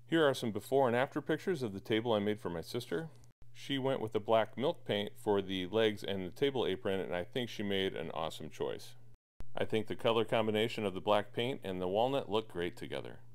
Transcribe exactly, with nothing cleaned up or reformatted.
Here are some before and after pictures of the table I made for my sister. She went with the black milk paint for the legs and the table apron, and I think she made an awesome choice. I think the color combination of the black paint and the walnut look great together.